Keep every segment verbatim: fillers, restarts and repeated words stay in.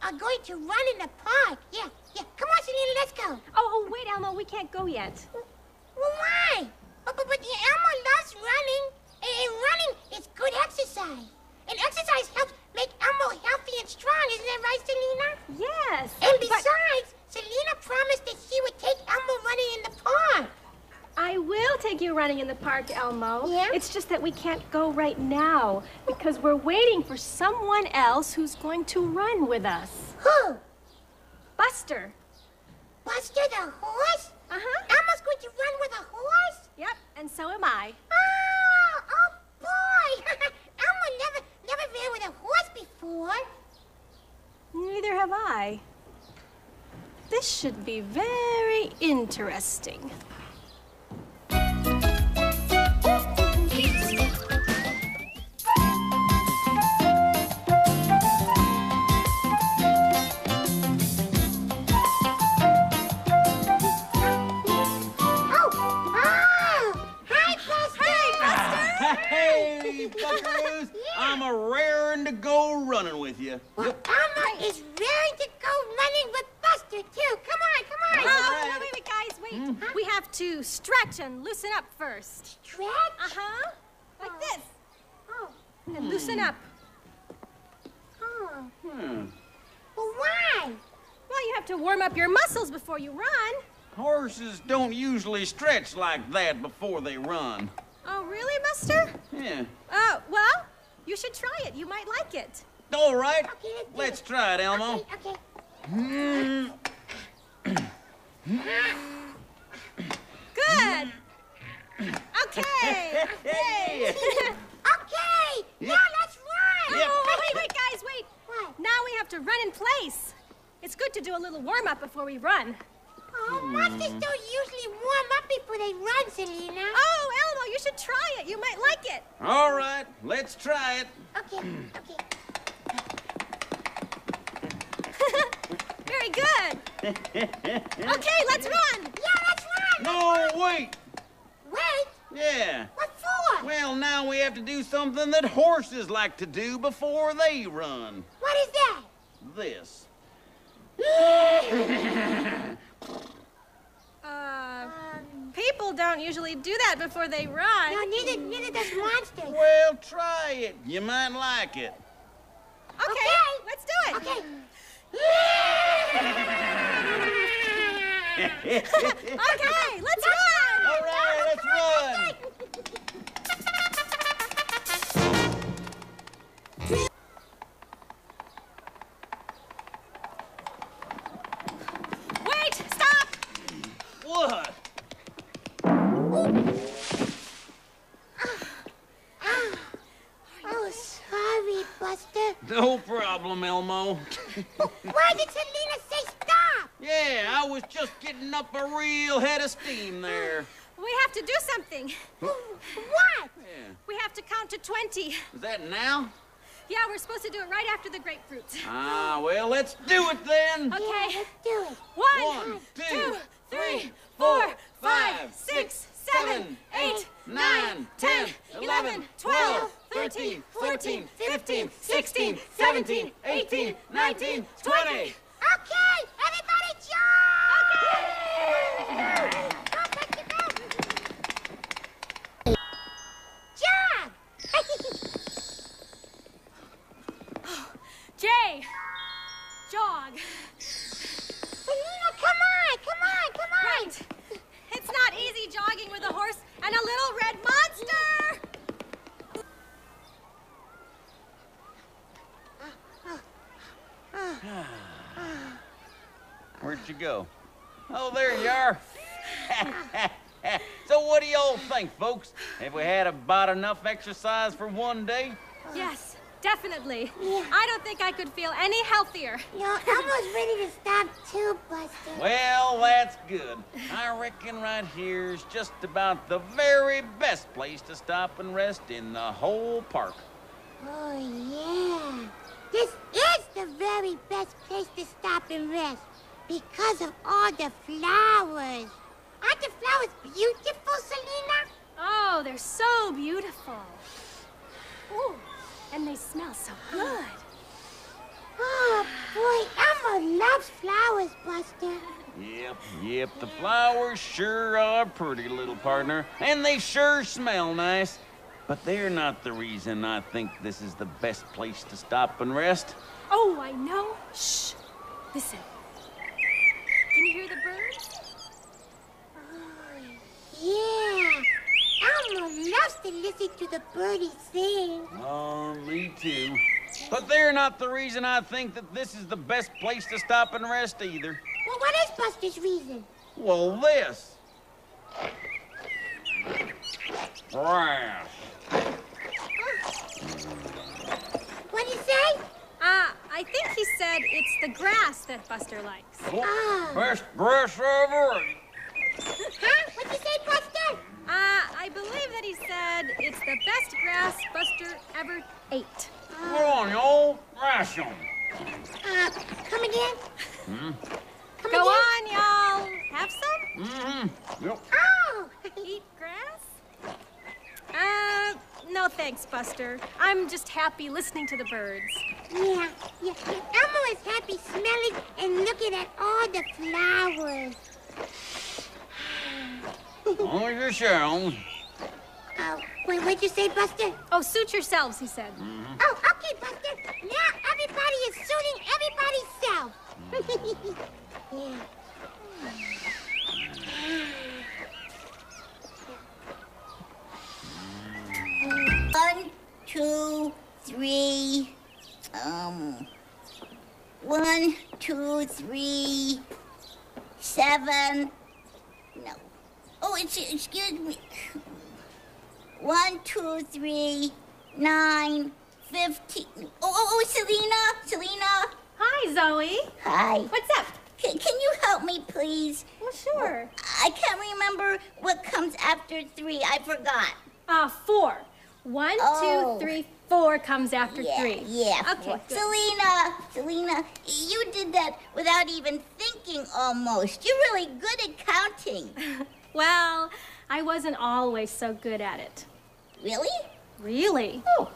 are going to run in the park. Yeah, yeah. Come on, Selena, let's go. Oh, oh, wait, Elmo, we can't go yet. Well, why? But, but, but yeah, Elmo loves running. And, and running is good exercise. And exercise helps make Elmo healthy and strong. Isn't that right, Selena? Yes. And but... besides, Selena promised that she would take Elmo running in the park. I will take you running in the park, Elmo. Yeah? It's just that we can't go right now because we're waiting for someone else who's going to run with us. Who? Buster. Buster the horse? Uh-huh. Elmo's going to run with a horse? Yep, and so am I. Oh, oh boy! Elmo never, never ran with a horse before. Neither have I. This should be very interesting. I'm a raring to go running with you. Well, Elmo is raring to go running with Buster, too. Come on, come on. Oh, wait, wait, wait, guys, wait. Mm. Huh? We have to stretch and loosen up first. Stretch? Uh-huh. Like oh. this. Oh. And hmm. loosen up. Oh. Hmm. Well, why? Well, you have to warm up your muscles before you run. Horses don't usually stretch like that before they run. Oh, really, Buster? Yeah. Oh, well, you should try it. You might like it. All right. Okay, let's, let's try it, Elmo. Okay, okay. Good. Okay. Hey. Okay. Yep. Now let's run. Yep. Oh, wait, wait, guys, wait. What? Now we have to run in place. It's good to do a little warm-up before we run. Oh, monsters don't usually warm up before they run, Selena. Oh, Elmo, you should try it. You might like it. All right, let's try it. Okay, okay. Very good. Okay, let's run. Yeah, let's run. No, wait. Wait? Yeah. What for? Well, now we have to do something that horses like to do before they run. What is that? This. Uh, people don't usually do that before they run. No, neither, neither does monsters. Well, try it. You might like it. Okay, Okay. let's do it. Okay. Okay, let's run. All right, let's run. Wait, stop. What? Oh, sorry, Buster. No problem, Elmo. Why did Selena say stop? Yeah, I was just getting up a real head of steam there. We have to do something. What? Yeah. We have to count to twenty. Is that now? Yeah, we're supposed to do it right after the grapefruit. Ah, well, let's do it then. Okay. Yeah, let's do it. One, One, two, two, three, three, four, four, five, five, six, six, seven, seven, eight, eight, nine, nine, ten, ten, eleven, eleven, twelve, twelve, thirteen, thirteen, fourteen, fourteen, fifteen, fifteen, sixteen, sixteen, seventeen, seventeen, eighteen, eighteen, nineteen, nineteen, twenty. twenty. Okay, everybody jump! Okay. Go, Buster, go. Jump! Jay, jog. Selena, come on, come on, come on. Right. It's not easy jogging with a horse and a little red monster. Where'd you go? Oh, there you are. So what do y'all think, folks? Have we had about enough exercise for one day? Yes, definitely. Yeah. I don't think I could feel any healthier. You know, Elmo's ready to stop too, Buster. Well, that's good. I reckon right here's just about the very best place to stop and rest in the whole park. Oh, yeah. This is the very best place to stop and rest because of all the flowers. Aren't the flowers beautiful, Selena? Oh, they're so beautiful. Ooh, and they smell so good. Oh, boy, Elmo loves flowers, Buster. Yep, yep, the flowers sure are pretty, little partner, and they sure smell nice. But they're not the reason I think this is the best place to stop and rest. Oh, I know. Shh. Listen. Can you hear the birds? Yeah. Elmo loves to listen to the birdies sing. Oh, me too. But they're not the reason I think that this is the best place to stop and rest either. Well, what is Buster's reason? Well, this. Grass. What'd he say? Uh, I think he said it's the grass that Buster likes. Oh, best grass ever. Huh? What'd you say, Buster? Uh, I believe that he said it's the best grass Buster ever ate. Go on, y'all. Rash 'em. Uh, come again? Hmm? Come Go again? on, y'all. Have some? Mm-hmm. Yep. Oh! Eat grass? Uh, no thanks, Buster. I'm just happy listening to the birds. Yeah, yeah. Elmo is happy smelling and looking at all the flowers. Only yourselves. Oh, wait, what'd you say, Buster? Oh, suit yourselves, he said. Mm-hmm. Oh, okay, Buster. Now everybody is suiting everybody's self. Yeah. One, two, three, um, one, two, three, seven, no. Oh, it's, excuse me. One, two, three, nine, fifteen. Oh, oh, oh, Selena, Selena. Hi, Zoe. Hi. What's up? Can, can you help me, please? Well, sure. I can't remember what comes after three. I forgot. Uh, four. One, Oh. two, three, four comes after Yeah, three. yeah. Okay, four. good. Selena, Selena, you did that without even thinking almost. You're really good at counting. Well, I wasn't always so good at it. Really? Really? Oh.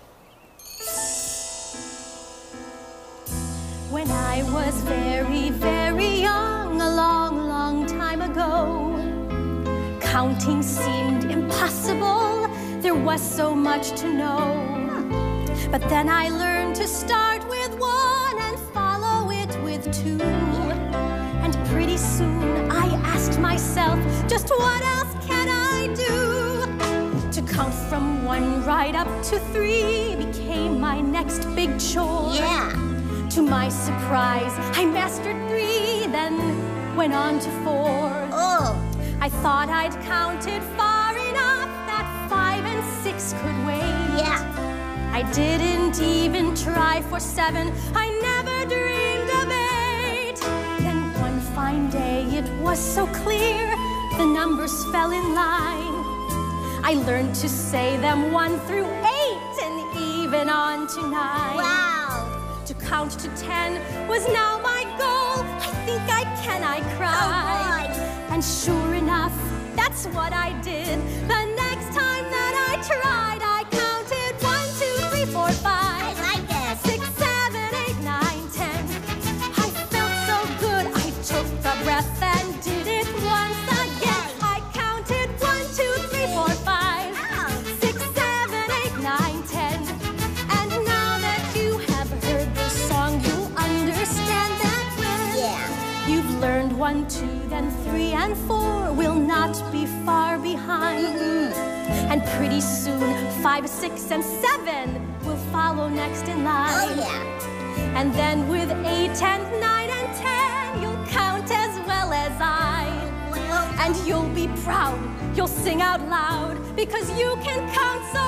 When I was very, very young, a long, long time ago, counting seemed impossible. There was so much to know. But then I learned to start with one and follow it with two. And pretty soon I asked myself, just what else can I do? To count from one right up to three became my next big chore. Yeah. To my surprise, I mastered three, then went on to four. Oh. I thought I'd counted far enough that five and six could wait. Yeah. I didn't even try for seven. I never dreamed of eight. Then one fine day it was so clear, the numbers fell in line. I learned to say them one through eight and even on to nine. Wow. To count to ten was now my goal. I think I can, I cried. Oh, and sure enough, that's what I did. The next time that I tried, I counted one, two, three, four, five. I like that. Six, seven, eight, nine, ten. I felt so good, I took a breath and did it once again. I counted one, two, three, four, five. Six, seven, eight, nine, ten. And now that you have heard this song, you understand that when Yeah. you've learned one, two, then three and four will not be far behind. And pretty soon, five, six, and seven will follow next in line. Oh, yeah. And then with eight and nine and ten, you'll count as well as I. Well, And you'll be proud, you'll sing out loud, because you can count so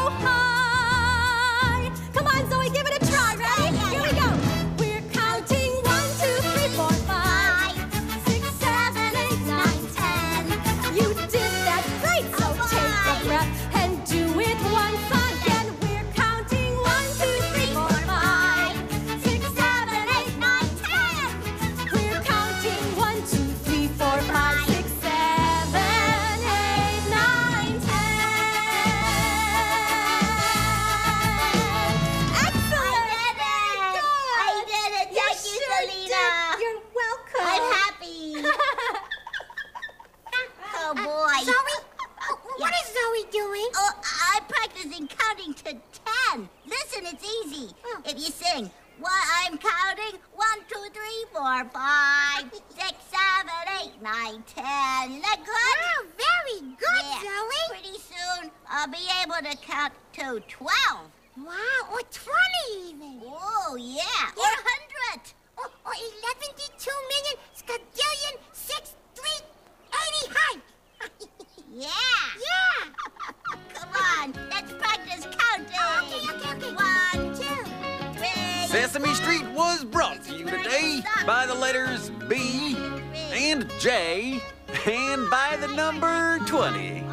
high. Come on, Zoe, give it a try, ready? Yeah, yeah, Here we go. We're counting one, two, three, four, five, six, seven, eight, nine, ten. You did that great, so take a breath and do it once again. We're counting one, two, three, four, five, six, seven, eight, nine, ten. We're counting one, two, three, four, five, six, seven, eight, nine, ten. Excellent! to ten. Listen, it's easy. If you sing, well, I'm counting one, two, three, four, five, six, seven, eight, nine, ten. Is that good? Wow, very good, Yeah. Zoe. Pretty soon, I'll be able to count to twelve. Wow, or twenty even. Oh, yeah. Yeah. Or a hundred. Or, or eleven-two million, skadillion, six, three, eighty high. Yeah. Yeah. Come on, let's practice counting. Okay, okay, okay. One, two, three. Sesame Street was brought to you today by the letters B and J and by the number twenty.